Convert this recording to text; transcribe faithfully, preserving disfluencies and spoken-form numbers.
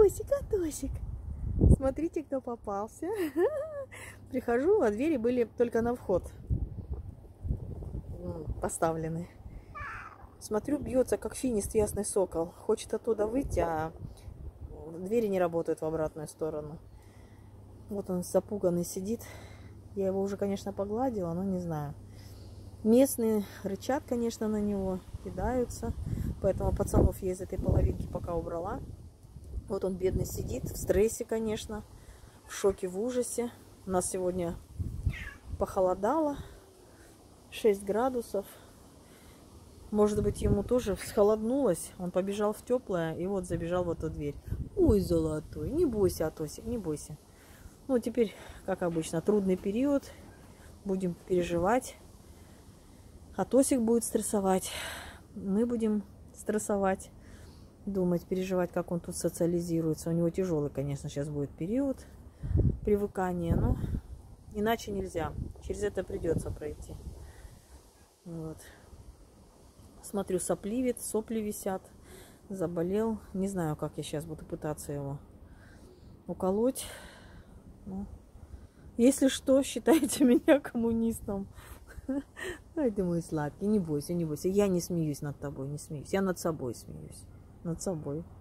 Атосик, Атосик. Смотрите, кто попался. Прихожу, а двери были только на вход поставлены. Смотрю, бьется, как финист ясный сокол. Хочет оттуда выйти, а двери не работают в обратную сторону. Вот он запуганный сидит. Я его уже, конечно, погладила, но не знаю. Местные рычат, конечно, на него, кидаются. Поэтому пацанов я из этой половинки пока убрала. Вот он, бедный, сидит в стрессе, конечно, в шоке, в ужасе. У нас сегодня похолодало, шесть градусов. Может быть, ему тоже схолоднулось. Он побежал в теплое и вот забежал в эту дверь. Ой, золотой, не бойся, Атосик, не бойся. Ну, теперь, как обычно, трудный период. Будем переживать. Атосик будет стрессовать. Мы будем стрессовать. Думать, переживать, как он тут социализируется. У него тяжелый, конечно, сейчас будет период привыкания. Но иначе нельзя. Через это придется пройти. Вот. Смотрю, сопливит, сопли висят. Заболел. Не знаю, как я сейчас буду пытаться его уколоть. Ну, если что, считайте меня коммунистом. Ай, ты мой сладкий, не бойся, не бойся. Я не смеюсь над тобой, не смеюсь. Я над собой смеюсь. Над собой.